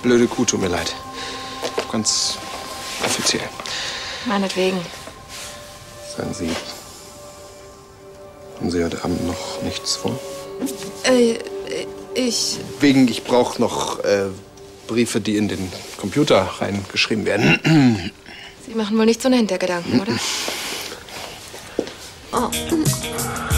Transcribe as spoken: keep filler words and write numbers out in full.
blöde Kuh, tut mir leid. Ganz offiziell. Meinetwegen. Sagen Sie, haben Sie heute Abend noch nichts vor? Äh, ich... Wegen, ich brauche noch äh, Briefe, die in den Computer reingeschrieben werden. Sie machen wohl nicht so einen Hintergedanken, oder? Oh.